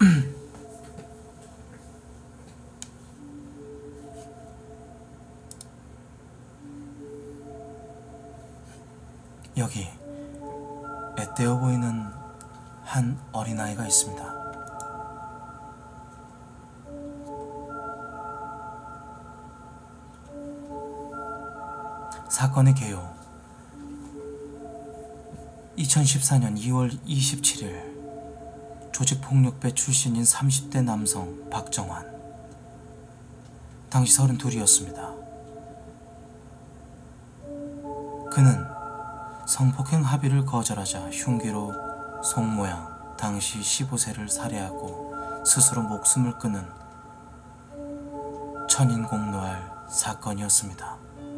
여기 앳되어 보이는 한 어린아이가 있습니다. 사건의 개요. 2014년 2월 27일 조직폭력배 출신인 30대 남성 박정환. 당시 32이었습니다. 그는 성폭행 합의를 거절하자 흉기로 송모양 당시 15세를 살해하고 스스로 목숨을 끊은 천인공노할 사건이었습니다.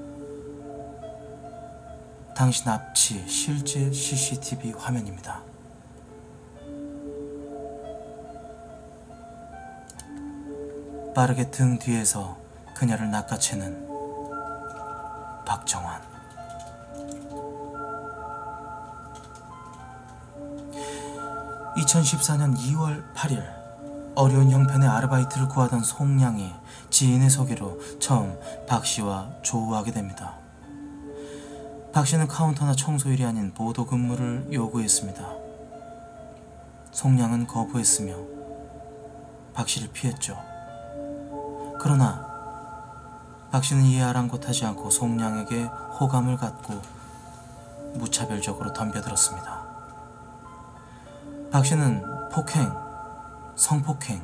당시 납치 실제 CCTV 화면입니다. 빠르게 등 뒤에서 그녀를 낚아채는 박정환. 2014년 2월 8일 어려운 형편의 아르바이트를 구하던 송량이 지인의 소개로 처음 박씨와 조우하게 됩니다. 박씨는 카운터나 청소일이 아닌 보도 근무를 요구했습니다. 송량은 거부했으며 박씨를 피했죠. 그러나 박씨는 이에 아랑곳하지 않고 송량에게 호감을 갖고 무차별적으로 덤벼들었습니다. 박씨는 폭행, 성폭행을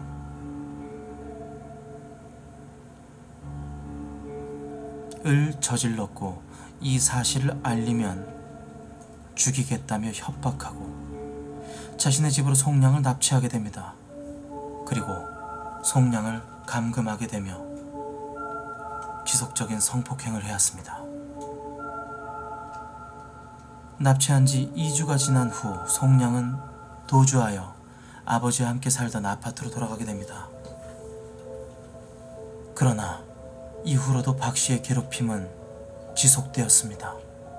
저질렀고 이 사실을 알리면 죽이겠다며 협박하고 자신의 집으로 송량을 납치하게 됩니다. 그리고 송량을 감금하게 되며 지속적인 성폭행을 해왔습니다. 납치한 지 2주가 지난 후 송량은 도주하여 아버지와 함께 살던 아파트로 돌아가게 됩니다. 그러나 이후로도 박씨의 괴롭힘은 지속되었습니다.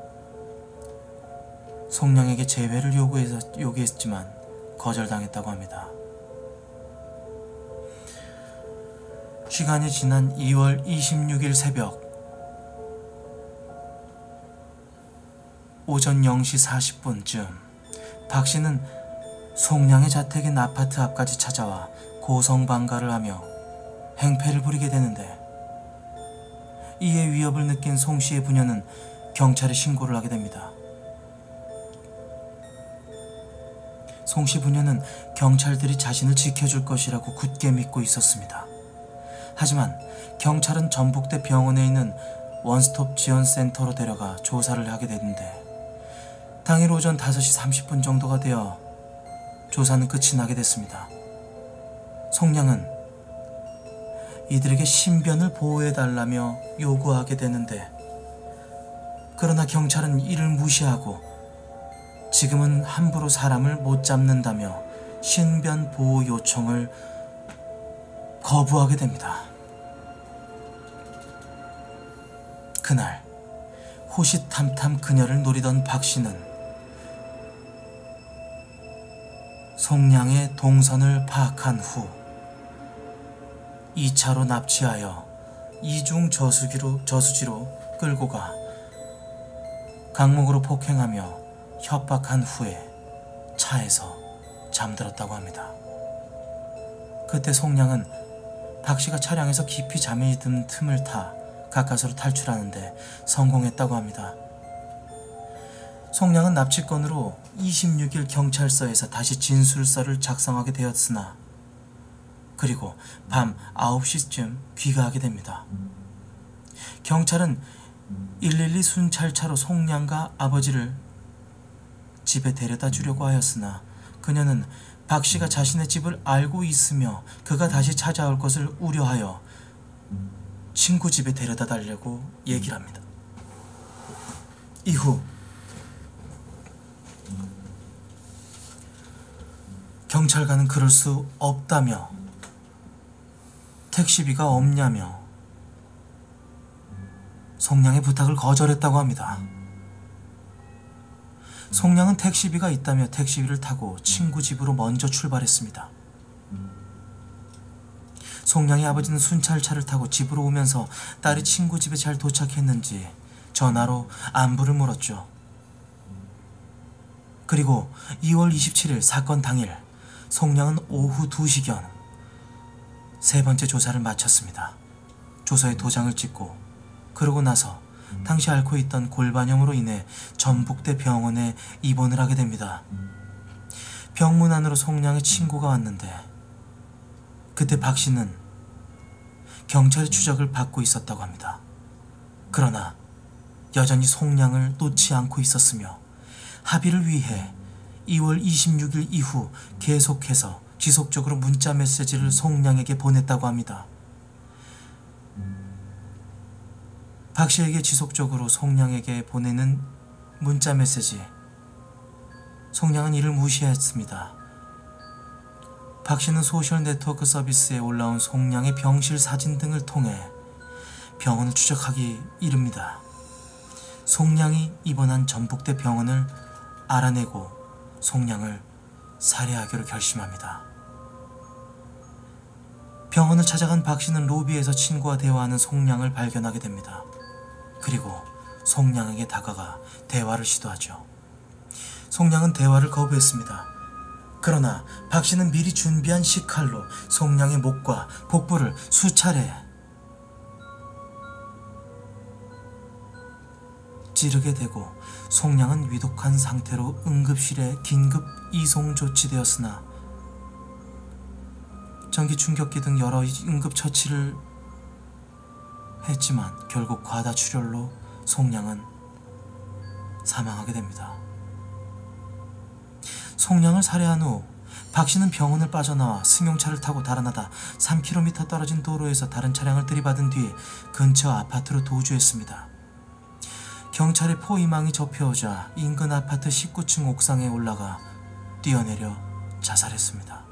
송량에게 재회를 요구했지만 거절당했다고 합니다. 시간이 지난 2월 26일 새벽 오전 0시 40분쯤 박씨는 송량의 자택인 아파트 앞까지 찾아와 고성방가를 하며 행패를 부리게 되는데 이에 위협을 느낀 송씨의 부녀는 경찰에 신고를 하게 됩니다. 송씨 부녀는 경찰들이 자신을 지켜줄 것이라고 굳게 믿고 있었습니다. 하지만 경찰은 전북대 병원에 있는 원스톱 지원센터로 데려가 조사를 하게 되는데 당일 오전 5시 30분 정도가 되어 조사는 끝이 나게 됐습니다. 송량은 이들에게 신변을 보호해달라며 요구하게 되는데 그러나 경찰은 이를 무시하고 지금은 함부로 사람을 못 잡는다며 신변 보호 요청을 거부하게 됩니다. 그날 호시탐탐 그녀를 노리던 박씨는 송량의 동선을 파악한 후 2차로 납치하여 이중 저수지로 끌고 가 강목으로 폭행하며 협박한 후에 차에서 잠들었다고 합니다. 그때 송량은 박씨가 차량에서 깊이 잠이 든 틈을 타 가까스로 탈출하는데 성공했다고 합니다. 송량은 납치건으로 26일 경찰서에서 다시 진술서를 작성하게 되었으나 그리고 밤 9시쯤 귀가하게 됩니다. 경찰은 112 순찰차로 송량과 아버지를 집에 데려다 주려고 하였으나 그녀는 박씨가 자신의 집을 알고 있으며 그가 다시 찾아올 것을 우려하여 친구 집에 데려다 달라고 얘기를 합니다. 이후 경찰관은 그럴 수 없다며 택시비가 없냐며 송량의 부탁을 거절했다고 합니다. 송량은 택시비가 있다며 택시비를 타고 친구 집으로 먼저 출발했습니다. 송량의 아버지는 순찰차를 타고 집으로 오면서 딸이 친구 집에 잘 도착했는지 전화로 안부를 물었죠. 그리고 2월 27일 사건 당일 송량은 오후 2시경 세 번째 조사를 마쳤습니다. 조서에 도장을 찍고 그러고 나서 당시 앓고 있던 골반염으로 인해 전북대 병원에 입원을 하게 됩니다. 병문 안으로 송량의 친구가 왔는데 그때 박 씨는 경찰의 추적을 받고 있었다고 합니다. 그러나 여전히 송량을 놓지 않고 있었으며 합의를 위해 2월 26일 이후 계속해서 지속적으로 문자 메시지를 송량에게 보냈다고 합니다. 박 씨에게 지속적으로 송량에게 보내는 문자 메시지. 송량은 이를 무시했습니다. 박 씨는 소셜 네트워크 서비스에 올라온 송량의 병실 사진 등을 통해 병원을 추적하기 이릅니다. 송량이 입원한 전북대 병원을 알아내고 송량을 살해하기로 결심합니다. 병원을 찾아간 박 씨는 로비에서 친구와 대화하는 송량을 발견하게 됩니다. 그리고 송량에게 다가가 대화를 시도하죠. 송량은 대화를 거부했습니다. 그러나 박 씨는 미리 준비한 식칼로 송량의 목과 복부를 수차례 찌르게 되고 송량은 위독한 상태로 응급실에 긴급 이송 조치되었으나 전기 충격기 등 여러 응급처치를 했지만 결국 과다출혈로 송량은 사망하게 됩니다. 송량을 살해한 후 박 씨는 병원을 빠져나와 승용차를 타고 달아나다 3km 떨어진 도로에서 다른 차량을 들이받은 뒤 근처 아파트로 도주했습니다. 경찰의 포위망이 접혀오자 인근 아파트 19층 옥상에 올라가 뛰어내려 자살했습니다.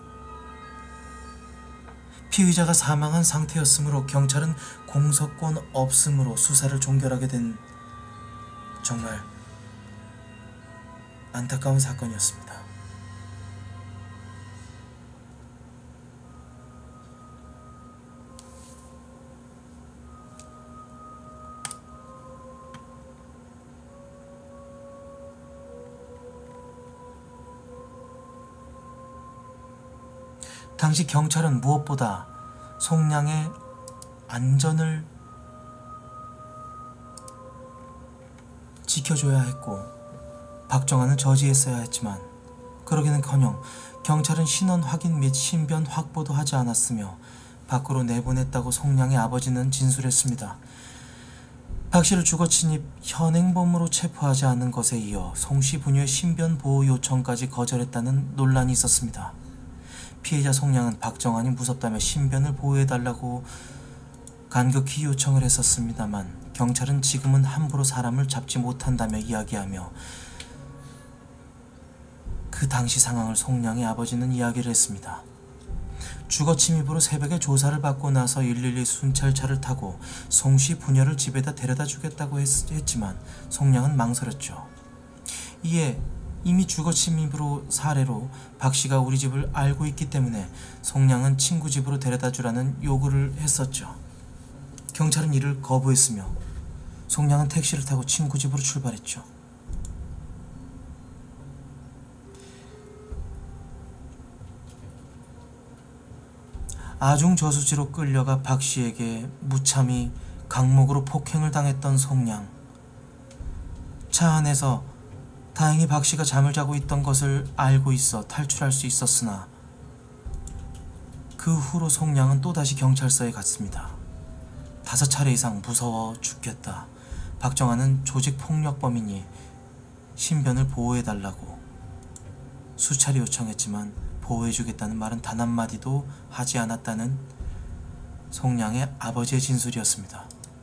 피의자가 사망한 상태였으므로 경찰은 공소권 없음으로 수사를 종결하게 된 정말 안타까운 사건이었습니다. 당시 경찰은 무엇보다 송량의 안전을 지켜줘야 했고 박정환을 저지했어야 했지만 그러기는커녕 경찰은 신원 확인 및 신변 확보도 하지 않았으며 밖으로 내보냈다고 송량의 아버지는 진술했습니다. 박 씨를 주거침입 현행범으로 체포하지 않은 것에 이어 송씨 부녀의 신변 보호 요청까지 거절했다는 논란이 있었습니다. 피해자 송량은 박정환이 무섭다며 신변을 보호해달라고 간곡히 요청을 했었습니다만 경찰은 지금은 함부로 사람을 잡지 못한다며 이야기하며 그 당시 상황을 송량의 아버지는 이야기를 했습니다. 주거침입으로 새벽에 조사를 받고 나서 112 순찰차를 타고 송씨 부녀를 집에다 데려다 주겠다고 했지만 송량은 망설였죠. 이에 이미 주거침입으로 살해로 박 씨가 우리 집을 알고 있기 때문에 송량은 친구 집으로 데려다 주라는 요구를 했었죠. 경찰은 이를 거부했으며 송량은 택시를 타고 친구 집으로 출발했죠. 아중 저수지로 끌려가 박 씨에게 무참히 강목으로 폭행을 당했던 송량. 차 안에서 다행히 박 씨가 잠을 자고 있던 것을 알고 있어 탈출할 수 있었으나 그 후로 송량은 또다시 경찰서에 갔습니다. 5차례 이상 무서워 죽겠다. 박정환은 조직폭력범이니 신변을 보호해달라고 수차례 요청했지만 보호해주겠다는 말은 단 한마디도 하지 않았다는 송량의 아버지의 진술이었습니다.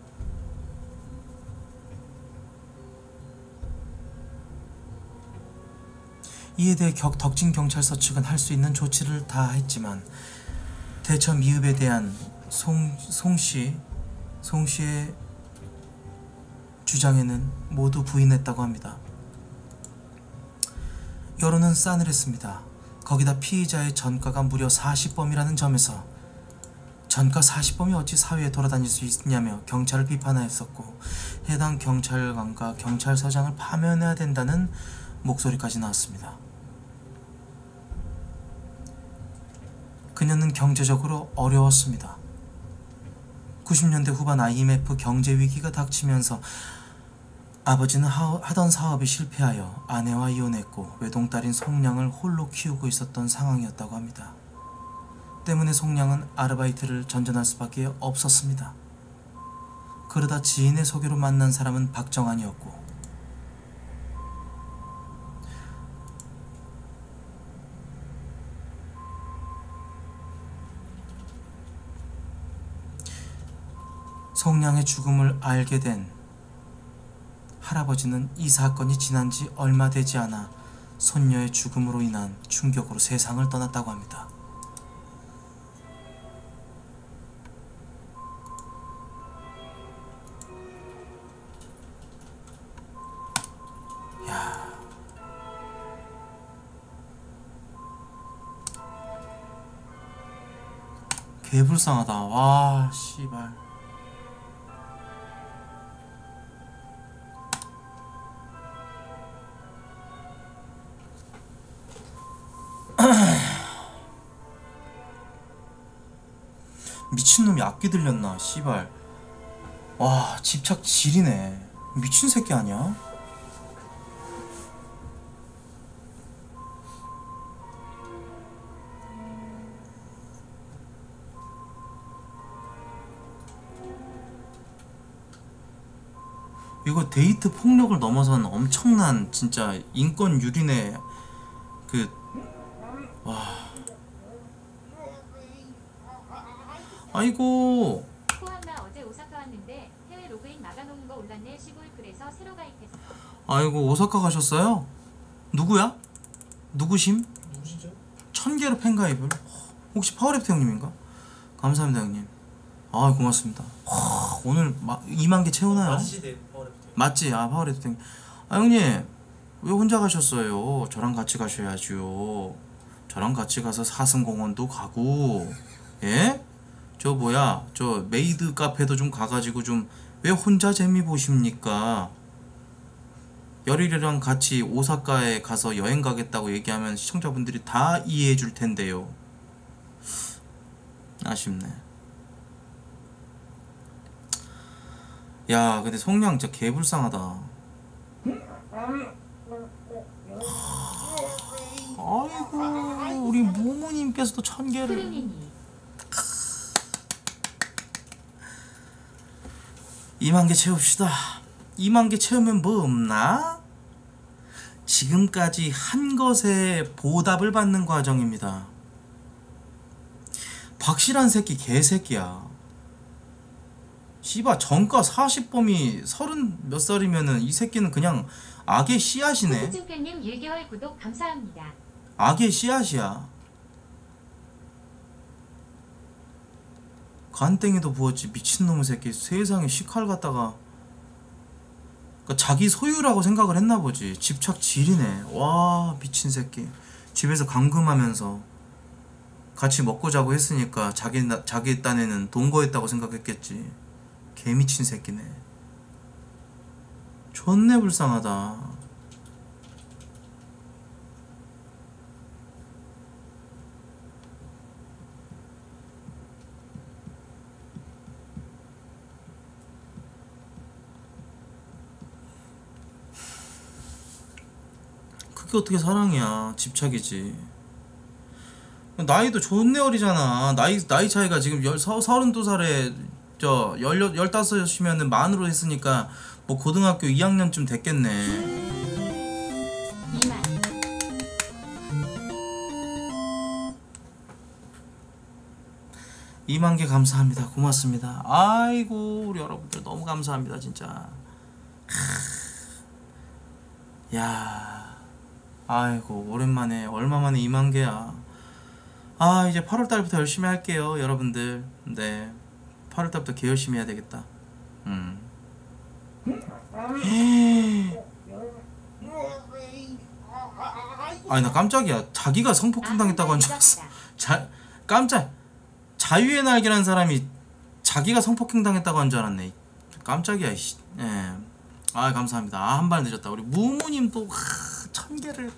이에 대해 덕진 경찰서 측은 할 수 있는 조치를 다 했지만 대처 미흡에 대한 송씨의 주장에는 모두 부인했다고 합니다. 여론은 싸늘했습니다. 거기다 피의자의 전과가 무려 40범이라는 점에서 전과 40범이 어찌 사회에 돌아다닐 수 있냐며 경찰을 비판하였었고 해당 경찰관과 경찰서장을 파면해야 된다는 목소리까지 나왔습니다. 그녀는 경제적으로 어려웠습니다. 90년대 후반 IMF 경제위기가 닥치면서 아버지는 하던 사업이 실패하여 아내와 이혼했고 외동딸인 송량을 홀로 키우고 있었던 상황이었다고 합니다. 때문에 송량은 아르바이트를 전전할 수밖에 없었습니다. 그러다 지인의 소개로 만난 사람은 박정환이었고 송량의 죽음을 알게 된 할아버지는 이 사건이 지난 지 얼마 되지 않아 손녀의 죽음으로 인한 충격으로 세상을 떠났다고 합니다. 야, 개불쌍하다. 와, 씨발. 미친놈이 악기 들렸나 씨발. 와, 집착 지리네. 미친 새끼 아니야? 이거 데이트 폭력을 넘어선 엄청난 진짜 인권 유린의 와. 아이고. 호황나 어제 오사카 왔는데 해외 로그인 막아놓은 거 올랐네 시골. 그래서 새로 가입했어. 아이고, 오사카 가셨어요? 누구야? 누구심? 누구시죠? 1000개로 팬가입을. 혹시 파워랩트 형님인가? 감사합니다 형님. 아, 고맙습니다. 오늘 2만 개 채우나요? 맞으시대 파워랩트. 맞지? 아, 파워랩트 형님. 아, 형님 왜 혼자 가셨어요? 저랑 같이 가셔야죠. 저랑 같이 가서 사슴공원도 가고, 예? 저 뭐야, 저 메이드 카페도 좀 가가지고 좀 왜 혼자 재미 보십니까? 열일이랑 같이 오사카에 가서 여행 가겠다고 얘기하면 시청자분들이 다 이해해 줄 텐데요. 아쉽네. 야, 근데 송량 진짜 개불쌍하다. 아이고, 우리 모모님께서도 1000개를. 푸르미니 2만 개 채웁시다. 2만 개 채우면 뭐 없나? 지금까지 한 것에 보답을 받는 과정입니다. 박실한 새끼 개새끼야. 씨바, 전과 40범이 30 몇 살이면은 이 새끼는 그냥 악의 씨앗이네. 호수증팬님 1개월 구독 감사합니다. 악의 씨앗이야. 간땡이도 부었지. 미친놈의 새끼. 세상에 시칼 갖다가 그러니까 자기 소유라고 생각을 했나보지. 집착 지리네. 와, 미친 새끼. 집에서 감금하면서 같이 먹고 자고 했으니까 자기 딴에는 돈 거했다고 생각했겠지. 개미친 새끼네. 존내 불쌍하다. 그게 어떻게 사랑이야. 집착이지. 나이도 존내 어리잖아. 나이 차이가 지금 32살에 저 15이면은 만으로 했으니까 뭐 고등학교 2학년쯤 됐겠네. 2만 2만 개 감사합니다. 고맙습니다. 아이고, 우리 여러분들 너무 감사합니다 진짜. 야, 아이고, 오랜만에 얼마만에 2만 개야. 아, 이제 8월달부터 열심히 할게요 여러분들. 네, 8월달부터 개 열심히 해야 되겠다. 아니, 나 깜짝이야. 자기가 성폭행 당했다고 한 줄 알았어. 깜짝 자유의 날개라는 사람이 자기가 성폭행 당했다고 한 줄 알았네. 깜짝이야. 씨. 예. 아 감사합니다. 아, 한 발 늦었다. 우리 무무님 또 1000개를.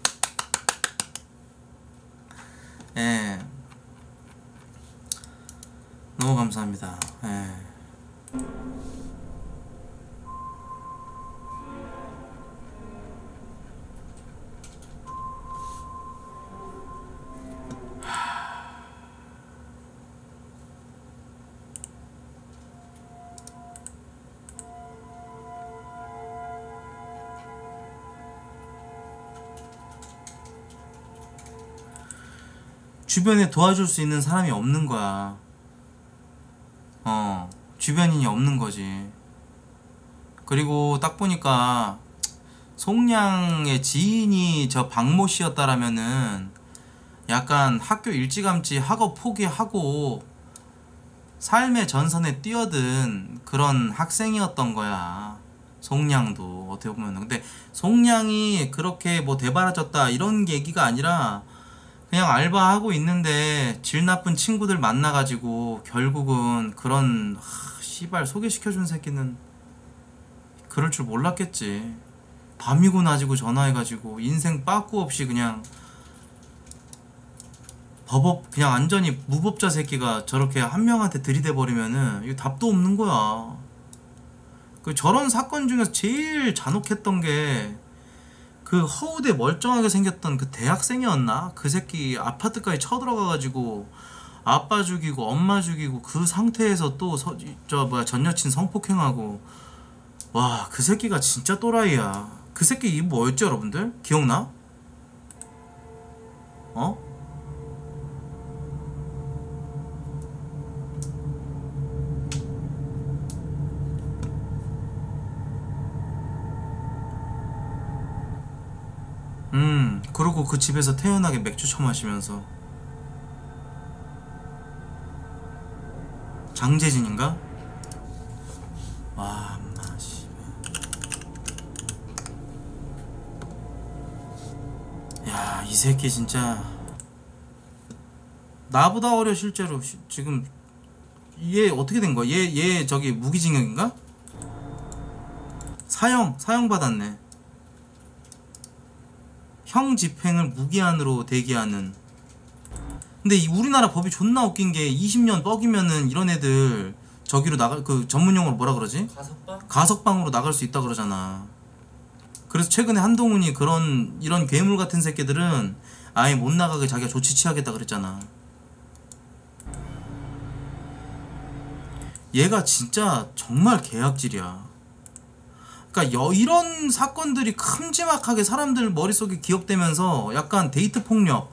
예. 너무 감사합니다. 예. 주변에 도와줄 수 있는 사람이 없는 거야. 주변인이 없는 거지. 그리고 딱 보니까 송량의 지인이 저 박모 씨였다라면은 약간 학교 일찌감치 학업 포기하고 삶의 전선에 뛰어든 그런 학생이었던 거야. 송량도 어떻게 보면. 근데 송량이 그렇게 뭐 대바라졌다 이런 얘기가 아니라 그냥 알바하고 있는데 질 나쁜 친구들 만나가지고 결국은 그런 씨발 소개시켜준 새끼는 그럴 줄 몰랐겠지. 밤이고 낮이고 전화해가지고 인생 빠꾸 없이 그냥 그냥 완전히 무법자 새끼가 저렇게 한 명한테 들이대 버리면은 이거 답도 없는 거야. 그 저런 사건 중에서 제일 잔혹했던 게 그 허우대 멀쩡하게 생겼던 그 대학생이었나? 그 새끼 아파트까지 쳐들어가가지고 아빠 죽이고 엄마 죽이고 그 상태에서 또 전 여친 성폭행하고. 와, 그 새끼가 진짜 또라이야. 그 새끼 이름 뭐였지 여러분들? 기억나? 어? 그러고 그 집에서 태연하게 맥주 처마시면서. 장재진인가? 와, 엄마 씨발. 야, 이 새끼 진짜 나보다 어려 실제로. 지금 얘 어떻게 된 거야? 얘 저기 무기징역인가? 사형 받았네. 형 집행을 무기한으로 대기하는. 근데 이 우리나라 법이 존나 웃긴 게 20년 뻑이면은 이런 애들 저기로 나갈, 그 전문용어로 뭐라 그러지? 가석방으로 나갈 수 있다 그러잖아. 그래서 최근에 한동훈이 이런 괴물 같은 새끼들은 아예 못 나가게 자기가 조치 취하겠다 그랬잖아. 얘가 진짜 정말 계약질이야. 그러니까 이런 사건들이 큼지막하게 사람들 머릿속에 기억되면서 약간 데이트 폭력,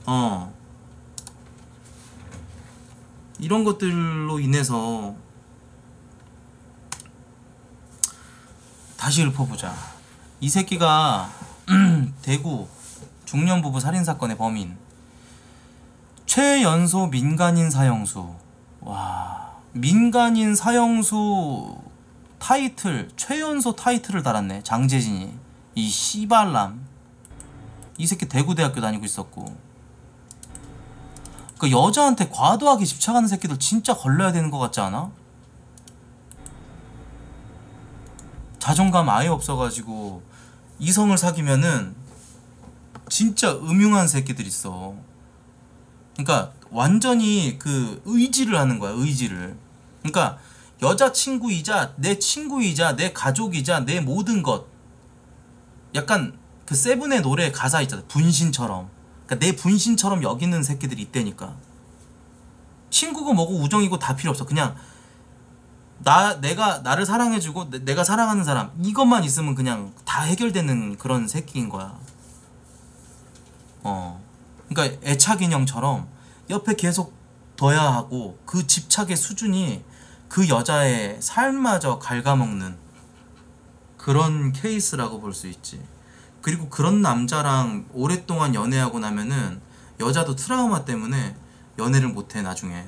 이런 것들로 인해서 다시 읊어보자. 이 새끼가 대구 중년부부 살인사건의 범인 최연소 민간인 사형수. 와, 민간인 사형수 타이틀, 최연소 타이틀을 달았네. 장재진이. 이 씨발람. 이 새끼 대구대학교 다니고 있었고. 그 여자한테 과도하게 집착하는 새끼들 진짜 걸려야 되는 것 같지 않아? 자존감 아예 없어가지고 이성을 사귀면은 진짜 음흉한 새끼들 있어. 그러니까 완전히 그 의지를 하는 거야. 의지를. 그러니까 여자친구이자 내 친구이자 내 가족이자 내 모든 것. 약간 그 세븐의 노래 가사 있잖아. 분신처럼. 그러니까 내 분신처럼 여기는 새끼들이 있다니까. 친구고 뭐고 우정이고 다 필요 없어. 그냥 내가 나를 사랑해주고 내가 사랑하는 사람 이것만 있으면 그냥 다 해결되는 그런 새끼인 거야. 그러니까 애착 인형처럼 옆에 계속 둬야 하고 그 집착의 수준이 그 여자의 삶마저 갉아먹는 그런 케이스라고 볼 수 있지. 그리고 그런 남자랑 오랫동안 연애하고 나면은 여자도 트라우마 때문에 연애를 못해 나중에.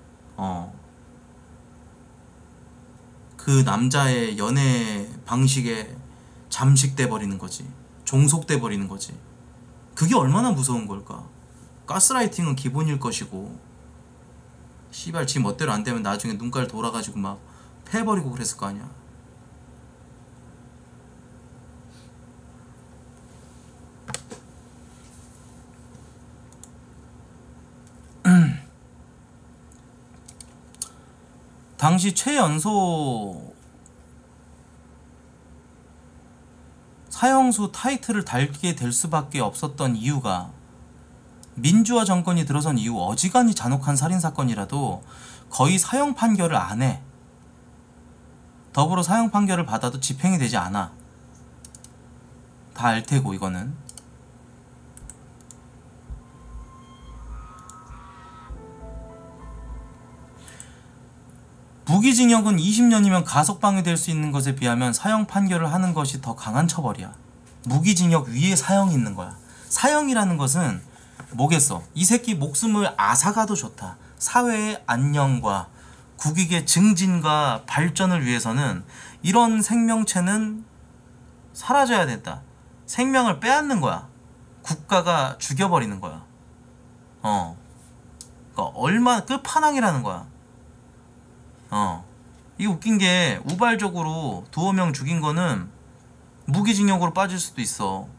그 남자의 연애 방식에 잠식돼 버리는 거지. 종속돼 버리는 거지. 그게 얼마나 무서운 걸까. 가스라이팅은 기본일 것이고 씨발 지 멋대로 안 되면 나중에 눈깔 돌아가지고 막 패버리고 그랬을 거 아니야. 당시 최연소 사형수 타이틀을 달게 될 수밖에 없었던 이유가 민주화 정권이 들어선 이후 어지간히 잔혹한 살인사건이라도 거의 사형 판결을 안 해. 더불어 사형 판결을 받아도 집행이 되지 않아. 다 알테고 이거는. 무기징역은 20년이면 가석방이 될 수 있는 것에 비하면 사형 판결을 하는 것이 더 강한 처벌이야. 무기징역 위에 사형이 있는 거야. 사형이라는 것은 뭐겠어? 이 새끼 목숨을 앗아가도 좋다. 사회의 안녕과 국익의 증진과 발전을 위해서는 이런 생명체는 사라져야 된다. 생명을 빼앗는 거야. 국가가 죽여버리는 거야. 그러니까 얼마나 끝판왕이라는 거야. 이게 웃긴 게 우발적으로 두어 명 죽인 거는 무기징역으로 빠질 수도 있어.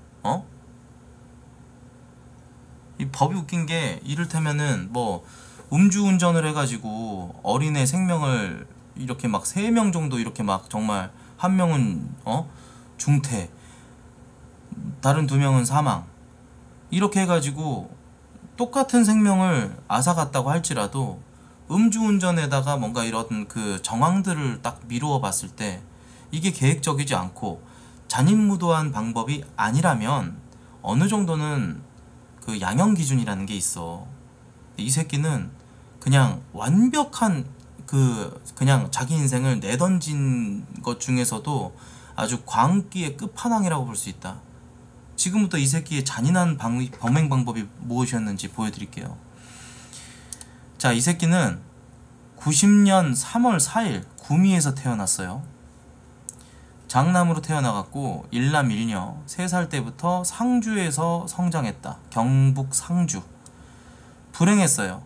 이 법이 웃긴 게 이를테면은 뭐 음주운전을 해가지고 어린애 생명을 이렇게 막 3명 정도 이렇게 막 정말 한 명은 중퇴, 다른 2명은 사망 이렇게 해가지고 똑같은 생명을 앗아갔다고 할지라도 음주운전에다가 뭔가 이런 그 정황들을 딱 미루어 봤을 때 이게 계획적이지 않고 잔인무도한 방법이 아니라면 어느 정도는 그 양형 기준이라는 게 있어. 이 새끼는 그냥 완벽한 그냥 자기 인생을 내던진 것 중에서도 아주 광기의 끝판왕이라고 볼 수 있다. 지금부터 이 새끼의 잔인한 범행 방법이 무엇이었는지 보여드릴게요. 자, 이 새끼는 90년 3월 4일 구미에서 태어났어요. 장남으로 태어나갖고 일남 일녀 3살 때부터 상주에서 성장했다. 경북 상주. 불행했어요.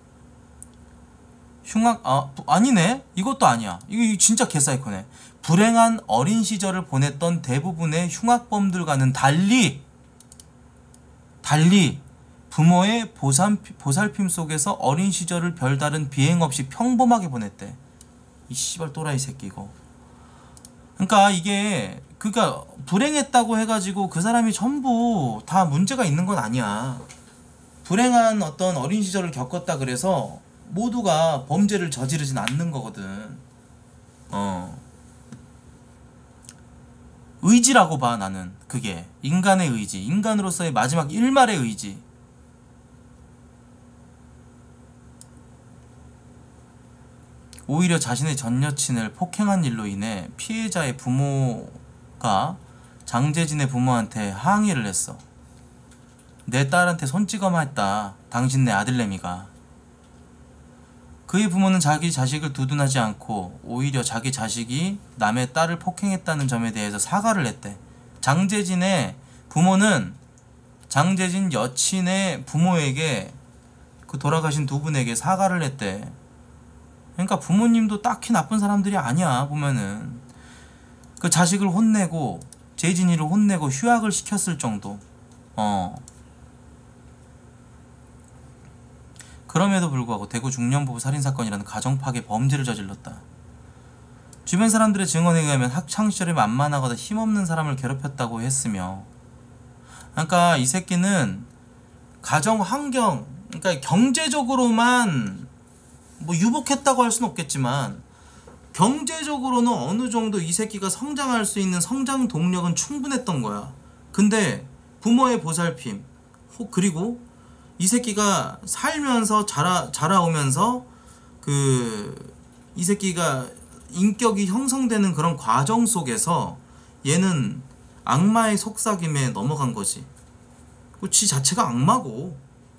아니네? 이것도 아니야. 이거 진짜 개사이코네. 불행한 어린 시절을 보냈던 대부분의 흉악범들과는 달리 부모의 보살핌 속에서 어린 시절을 별다른 비행 없이 평범하게 보냈대. 이 씨발 또라이 새끼 이거. 그러니까 불행했다고 해가지고 그 사람이 전부 다 문제가 있는 건 아니야. 불행한 어떤 어린 시절을 겪었다 그래서 모두가 범죄를 저지르진 않는 거거든. 의지라고 봐. 나는 그게 인간의 의지, 인간으로서의 마지막 일말의 의지. 오히려 자신의 전 여친을 폭행한 일로 인해 피해자의 부모가 장재진의 부모한테 항의를 했어. 내 딸한테 손찌검했다. 당신네 아들내미가. 그의 부모는 자기 자식을 두둔하지 않고 오히려 자기 자식이 남의 딸을 폭행했다는 점에 대해서 사과를 했대. 장재진의 부모는 장재진 여친의 부모에게, 그 돌아가신 두 분에게 사과를 했대. 그러니까 부모님도 딱히 나쁜 사람들이 아니야. 보면은 그 자식을 혼내고 재진이를 혼내고 휴학을 시켰을 정도. 그럼에도 불구하고 대구 중년부부 살인사건이라는 가정파괴 범죄를 저질렀다. 주변 사람들의 증언에 의하면 학창시절에 만만하거나 힘없는 사람을 괴롭혔다고 했으며, 그러니까 이 새끼는 가정 환경, 그러니까 경제적으로만 뭐 유복했다고 할 수는 없겠지만 경제적으로는 어느 정도 이 새끼가 성장할 수 있는 성장 동력은 충분했던 거야. 근데 부모의 보살핌, 그리고 이 새끼가 살면서 자라오면서 이 새끼가 인격이 형성되는 그런 과정 속에서 얘는 악마의 속삭임에 넘어간 거지. 지 자체가 악마고.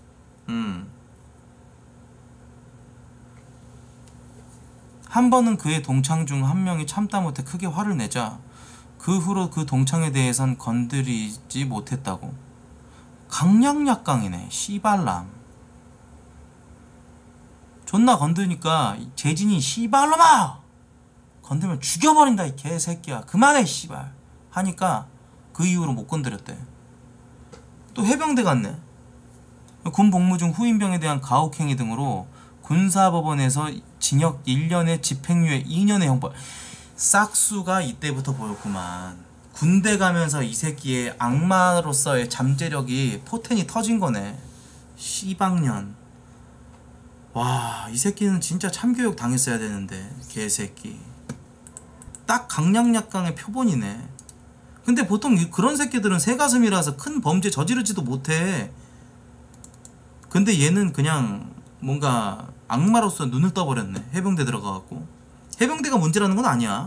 한 번은 그의 동창 중 한 명이 참다 못해 크게 화를 내자 그 후로 그 동창에 대해선 건드리지 못했다고. 강약약강이네. 씨발람. 존나 건드니까 재진이 씨발놈아 건들면 죽여버린다 이 개새끼야 그만해 씨발 하니까 그 이후로 못 건드렸대. 또 해병대 갔네. 군 복무 중 후임병에 대한 가혹행위 등으로 군사법원에서 징역 1년에 집행유예 2년의 형벌. 싹수가 이때부터 보였구만. 군대 가면서 이 새끼의 악마로서의 잠재력이 포텐이 터진 거네. 씨방년. 와, 이 새끼는 진짜 참교육 당했어야 되는데 개새끼. 딱 강약약강의 표본이네. 근데 보통 그런 새끼들은 새가슴이라서 큰 범죄 저지르지도 못해. 근데 얘는 그냥 뭔가 악마로서 눈을 떠버렸네. 해병대 들어가갖고. 해병대가 문제라는 건 아니야.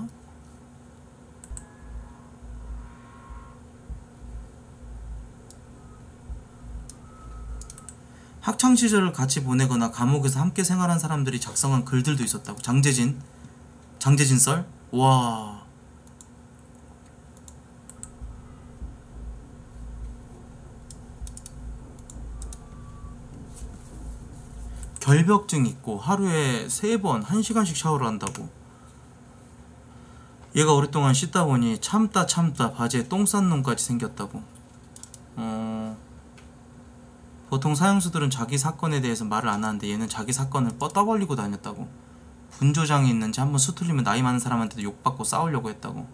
학창시절을 같이 보내거나 감옥에서 함께 생활한 사람들이 작성한 글들도 있었다고. 장재진 썰? 와. 결벽증 있고 하루에 3번 1시간씩 샤워를 한다고. 얘가 오랫동안 씻다 보니 참다 바지에 똥 싼 놈까지 생겼다고. 보통 사형수들은 자기 사건에 대해서 말을 안 하는데 얘는 자기 사건을 떠벌리고 다녔다고. 분조장이 있는지 한번 수틀리면 나이 많은 사람한테도 욕받고 싸우려고 했다고.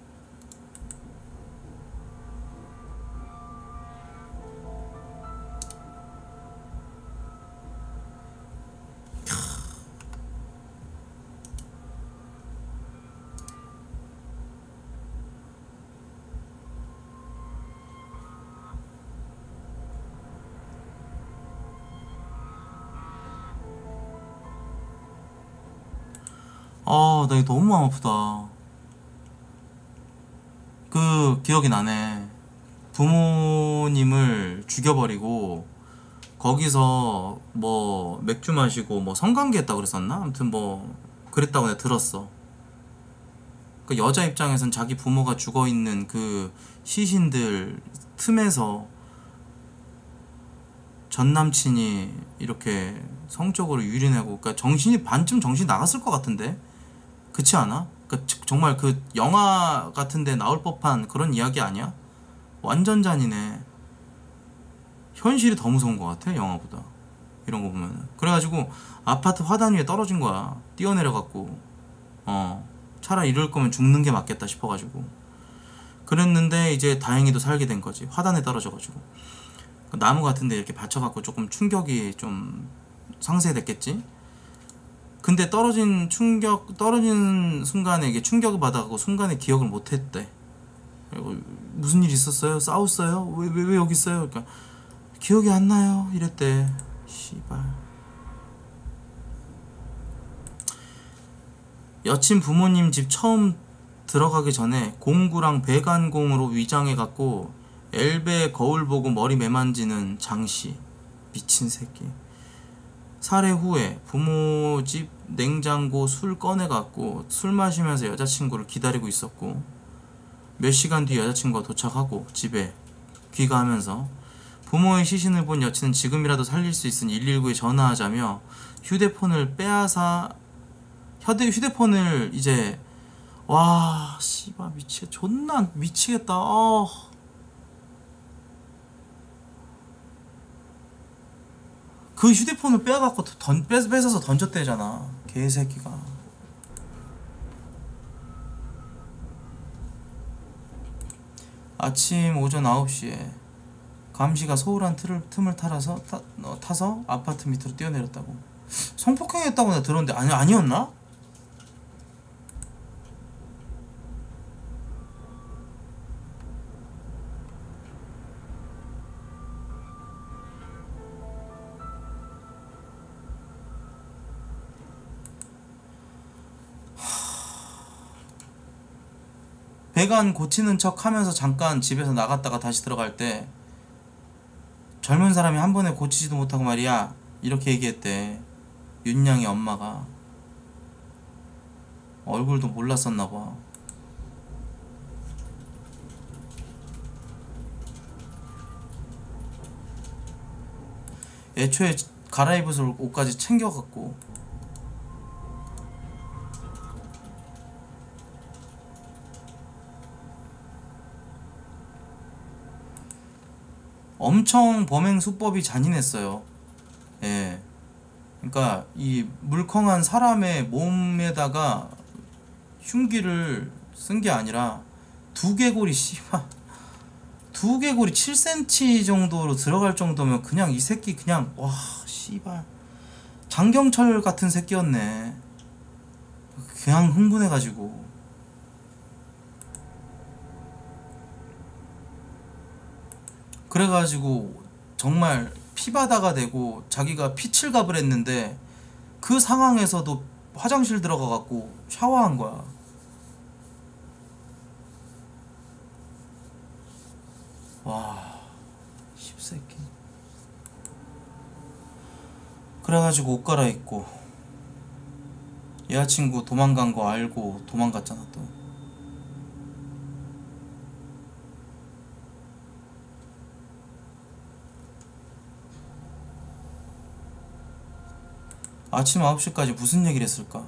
아, 나 이거 너무 마음 아프다. 그 기억이 나네. 부모님을 죽여버리고 거기서 뭐 맥주 마시고 뭐 성관계 했다고 그랬었나? 아무튼 뭐 그랬다고 내가 들었어. 그 여자 입장에선 자기 부모가 죽어있는 그 시신들 틈에서 전 남친이 이렇게 성적으로 유린하고, 그러니까 정신이 반쯤 정신 나갔을 것 같은데, 그렇지 않아? 그러니까 정말 그 영화 같은데 나올 법한 그런 이야기 아니야? 완전 잔이네. 현실이 더 무서운 것 같아 영화보다. 이런 거 보면은. 그래가지고 아파트 화단 위에 떨어진 거야. 뛰어내려갖고. 차라리 이럴 거면 죽는 게 맞겠다 싶어가지고. 그랬는데 이제 다행히도 살게 된 거지. 화단에 떨어져가지고. 나무 같은데 이렇게 받쳐갖고 조금 충격이 좀 상쇄됐겠지. 근데 떨어진 순간에 이게 충격을 받아갖고 순간에 기억을 못했대. 무슨 일 있었어요? 싸웠어요? 왜 여기 있어요? 그러니까 기억이 안 나요. 이랬대. 씨발. 여친 부모님 집 처음 들어가기 전에 공구랑 배관공으로 위장해갖고 엘베 거울 보고 머리 매만지는 장씨. 미친 새끼. 살해 후에 부모 집 냉장고 술 꺼내갖고 술 마시면서 여자친구를 기다리고 있었고, 몇 시간 뒤 여자친구가 도착하고 집에 귀가하면서 부모의 시신을 본 여친은 지금이라도 살릴 수 있으니 119에 전화하자며 휴대폰을 빼앗아 휴대폰을 이제, 와 씨발 미치겠다. 존나 미치겠다. 그 휴대폰을 빼앗갖고 뺏어서 던졌대잖아 개새끼가. 아침 오전 9시에 감시가 소홀한 틈을 타서 아파트 밑으로 뛰어내렸다고. 성폭행했다고 내가 들었는데 아니었나? 배관 고치는 척 하면서 잠깐 집에서 나갔다가 다시 들어갈 때 젊은 사람이 한 번에 고치지도 못하고 말이야 이렇게 얘기했대. 윤양이 엄마가. 얼굴도 몰랐었나봐. 애초에 갈아입을 옷까지 챙겨갖고 엄청 범행 수법이 잔인했어요. 예. 그러니까 이 물컹한 사람의 몸에다가 흉기를 쓴 게 아니라 두개골이 씨발 두개골이 7cm 정도로 들어갈 정도면 그냥 이 새끼 그냥 와 씨발 장경철 같은 새끼였네. 그냥 흥분해가지고. 그래가지고 정말 피바다가 되고 자기가 피칠갑을 했는데 그 상황에서도 화장실 들어가갖고 샤워한 거야. 와 십새끼. 그래가지고 옷 갈아입고 여자친구 도망간 거 알고 도망갔잖아 또. 아침 9시까지 무슨 얘기를 했을까?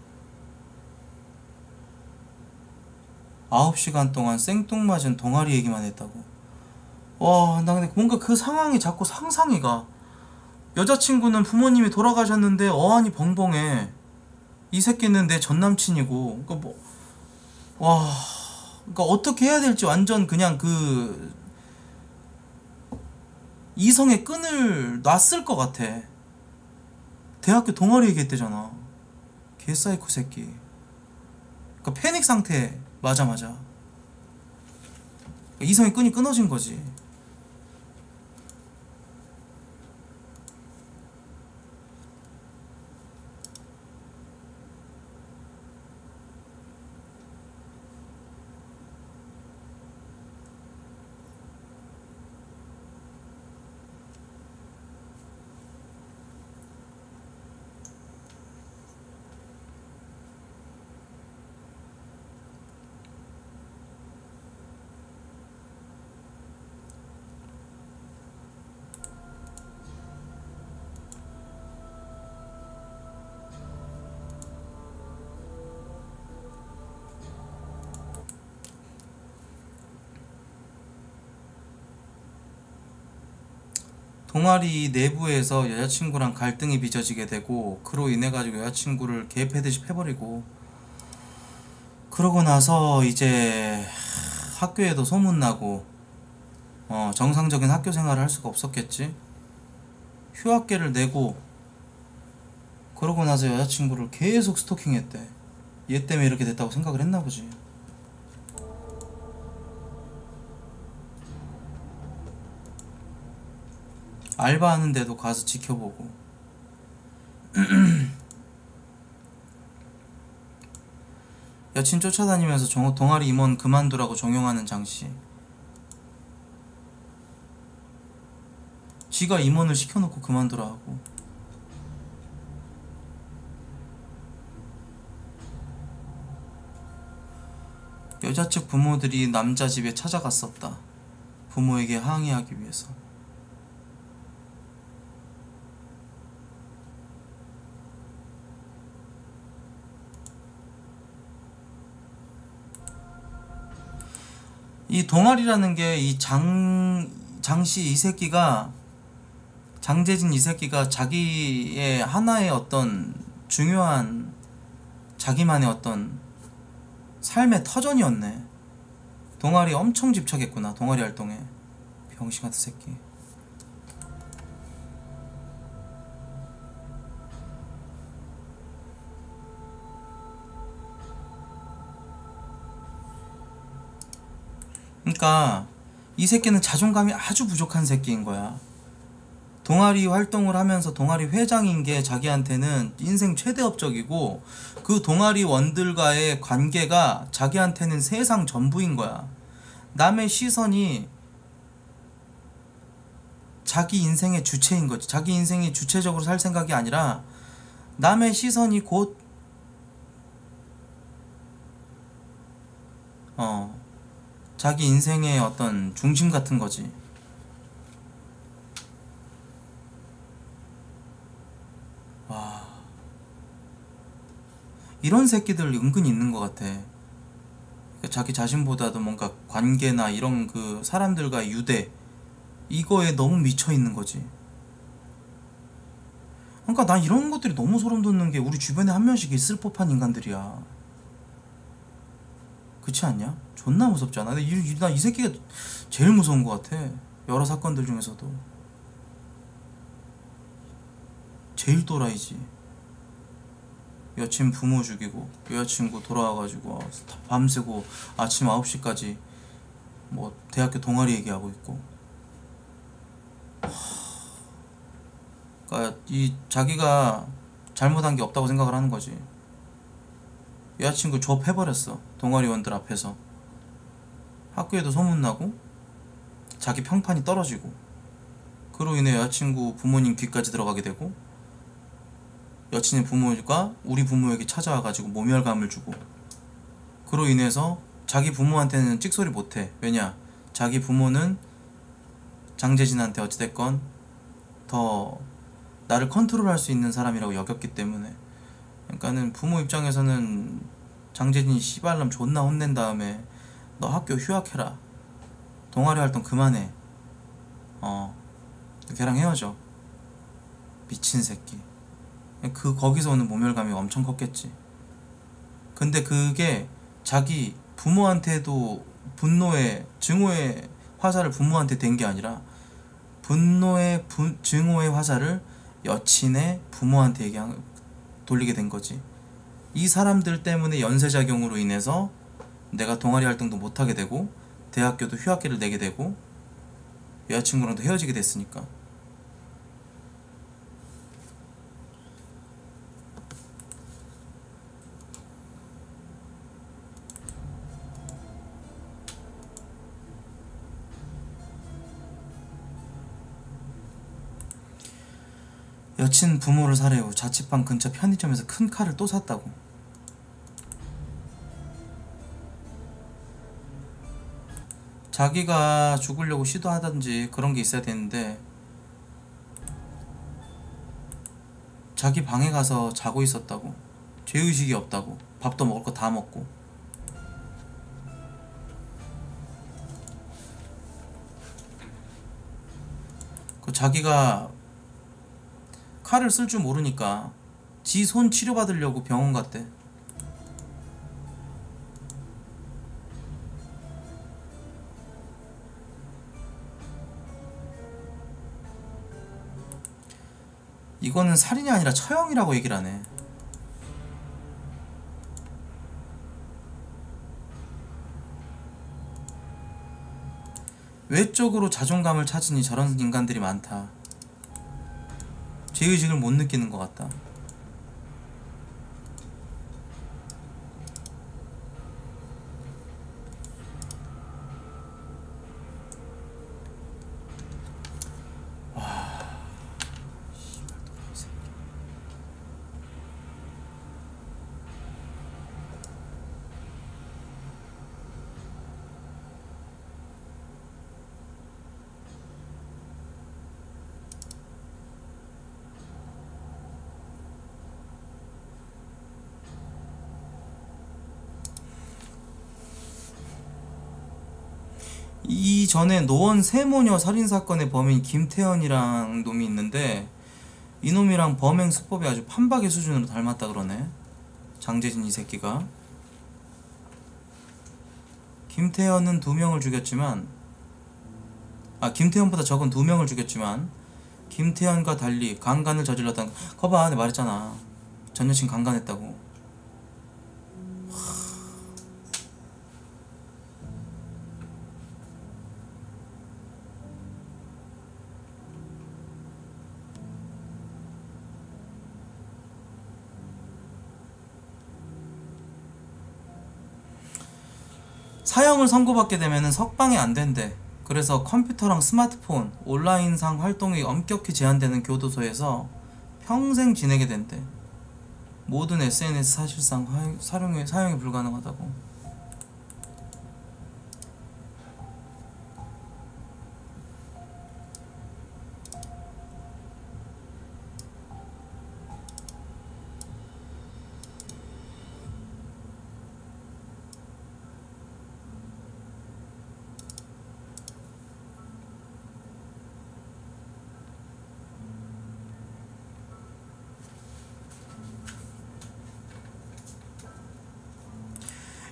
9시간 동안 생뚱맞은 동아리 얘기만 했다고. 와, 나 근데 뭔가 그 상황이 자꾸 상상이 가. 여자친구는 부모님이 돌아가셨는데 어안이 벙벙해. 이 새끼는 내 전남친이고. 그러니까 뭐, 와, 그러니까 어떻게 해야 될지 완전 그냥 그 이성의 끈을 놨을 것 같아. 대학교 동아리 얘기했대잖아. 개사이코 새끼. 그러니까 패닉 상태. 맞아. 그러니까 이성의 끈이 끊어진 거지. 동아리 내부에서 여자친구랑 갈등이 빚어지게 되고 그로 인해 가지고 여자친구를 개 패듯이 패버리고 그러고 나서 이제 학교에도 소문나고 정상적인 학교 생활을 할 수가 없었겠지. 휴학계를 내고 그러고 나서 여자친구를 계속 스토킹했대. 얘 때문에 이렇게 됐다고 생각을 했나 보지. 알바하는데도 가서 지켜보고. 여친 쫓아다니면서 동아리 임원 그만두라고 종용하는 장씨. 지가 임원을 시켜놓고 그만두라 하고. 여자 측 부모들이 남자 집에 찾아갔었다. 부모에게 항의하기 위해서. 이 동아리라는 게 이 장씨 이 새끼가 장재진 이 새끼가 자기의 하나의 어떤 중요한 자기만의 어떤 삶의 터전이었네. 동아리 엄청 집착했구나. 동아리 활동에. 병신 같은 새끼. 그러니까 이 새끼는 자존감이 아주 부족한 새끼인 거야. 동아리 활동을 하면서 동아리 회장인 게 자기한테는 인생 최대 업적이고 그 동아리 원들과의 관계가 자기한테는 세상 전부인 거야. 남의 시선이 자기 인생의 주체인 거지. 자기 인생이 주체적으로 살 생각이 아니라 남의 시선이 곧 자기 인생의 어떤 중심 같은 거지. 와, 이런 새끼들 은근히 있는 것 같아. 그러니까 자기 자신보다도 뭔가 관계나 이런 그 사람들과의 유대 이거에 너무 미쳐 있는 거지. 그러니까 난 이런 것들이 너무 소름 돋는 게 우리 주변에 한 명씩 있을 법한 인간들이야. 그렇지 않냐? 존나 무섭지 않아? 나 이 새끼가 제일 무서운 것 같아. 여러 사건들 중에서도 제일 또라이지. 여친 부모 죽이고 여자친구 돌아와가지고 밤새고 아침 9시까지 뭐 대학교 동아리 얘기하고 있고. 그러니까 이 자기가 잘못한 게 없다고 생각을 하는 거지. 여자친구 졸업해버렸어. 동아리원들 앞에서. 학교에도 소문나고 자기 평판이 떨어지고, 그로 인해 여자친구 부모님 귀까지 들어가게 되고, 여친의 부모가 우리 부모에게 찾아와가지고 모멸감을 주고, 그로 인해서 자기 부모한테는 찍소리 못해. 왜냐? 자기 부모는 장재진한테 어찌됐건 더 나를 컨트롤할 수 있는 사람이라고 여겼기 때문에. 그러니까는 부모 입장에서는 장재진이 씨발놈 존나 혼낸 다음에 너 학교 휴학해라, 동아리 활동 그만해, 걔랑 헤어져. 미친 새끼. 거기서 오는 모멸감이 엄청 컸겠지. 근데 그게 자기 부모한테도 증오의 화살을 부모한테 댄 게 아니라 증오의 화살을 여친의 부모한테 돌리게 된 거지. 이 사람들 때문에 연쇄작용으로 인해서 내가 동아리 활동도 못하게 되고 대학교도 휴학기를 내게 되고 여자친구랑도 헤어지게 됐으니까. 여친 부모를 살해 후 자취방 근처 편의점에서 큰 칼을 또 샀다고. 자기가 죽으려고 시도하든지 그런 게 있어야 되는데 자기 방에 가서 자고 있었다고. 죄의식이 없다고. 밥도 먹을 거 다 먹고. 그 자기가 칼을 쓸 줄 모르니까 지 손 치료받으려고 병원 갔대. 이거는 살인이 아니라 처형이라고 얘기를 하네. 외적으로 자존감을 찾으니 저런 인간들이 많다. 죄의식을 못 느끼는 것 같다. 이전에 노원 세모녀 살인사건의 범인 김태현이랑 놈이 있는데 이놈이랑 범행 수법이 아주 판박의 수준으로 닮았다 그러네. 장재진 이 새끼가. 김태현은 2명을 죽였지만 김태현보다 적은 2명을 죽였지만 김태현과 달리 강간을 저질렀다는 거봐. 내가 말했잖아. 전 여친 강간했다고. 사형을 선고받게 되면 석방이 안 된대. 그래서 컴퓨터랑 스마트폰, 온라인상 활동이 엄격히 제한되는 교도소에서 평생 지내게 된대. 모든 SNS 사실상 사용이 불가능하다고.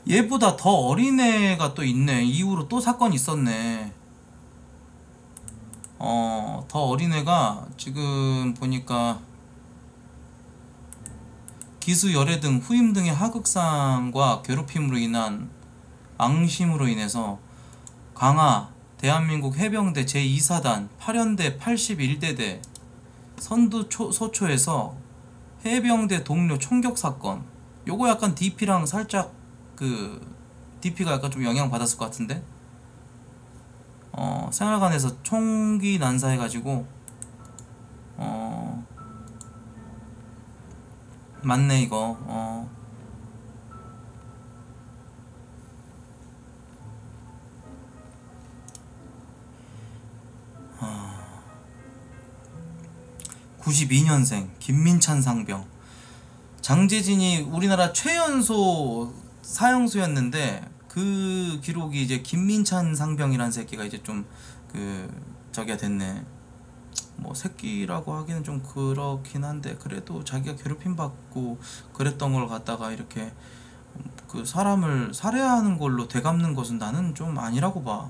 얘보다 더 어린 애가 또 있네. 이후로 또 사건이 있었네. 더 어린 애가 지금 보니까 기수 열애 등 후임 등의 하극상과 괴롭힘으로 인한 앙심으로 인해서 강화 대한민국 해병대 제2사단 8연대 81대대 선두 소초에서 해병대 동료 총격 사건. 요거 약간 DP랑 살짝 DP가 약간 좀 영향 받았을 것 같은데. 생활관에서 총기 난사해가지고 맞네 이거. 92년생 김민찬 상병. 장재진이 우리나라 최연소 사형수였는데 그 기록이 이제 김민찬 상병이란 새끼가 이제 좀 저기가 됐네. 뭐 새끼라고 하기는 좀 그렇긴 한데 그래도 자기가 괴롭힘 받고 그랬던 걸 갖다가 이렇게 사람을 살해하는 걸로 되갚는 것은 나는 좀 아니라고 봐.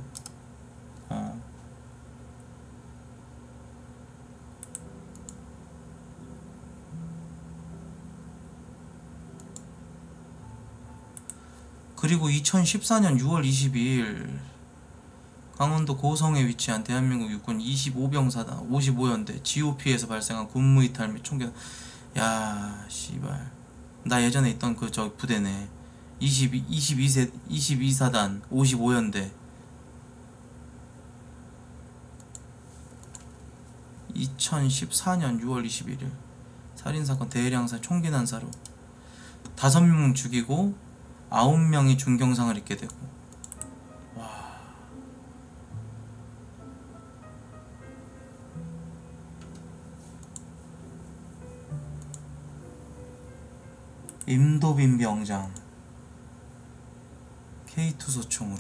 그리고 2014년 6월 22일 강원도 고성에 위치한 대한민국 육군 25병사단 55연대 GOP에서 발생한 군무이탈 및 총격. 야 씨발, 나 예전에 있던 저 부대네. 22사단 55연대 2014년 6월 21일 살인사건 대량살 총기 난사로 5명 죽이고 9명이 중경상을 입게 되고. 와. 임도빈 병장 K2 소총으로.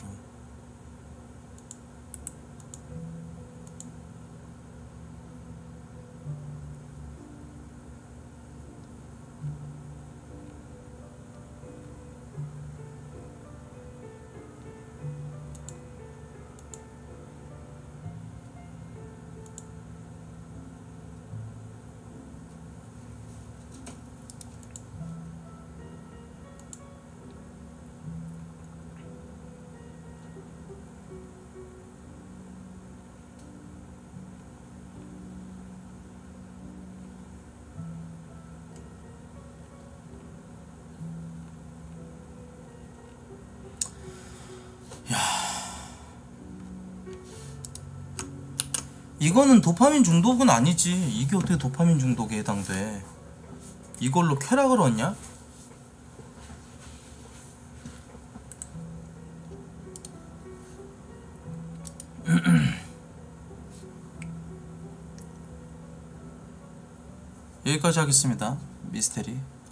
이거는 도파민 중독은 아니지. 이게 어떻게 도파민 중독에 해당돼? 이걸로 쾌락을 얻냐? 여기까지 하겠습니다. 미스테리.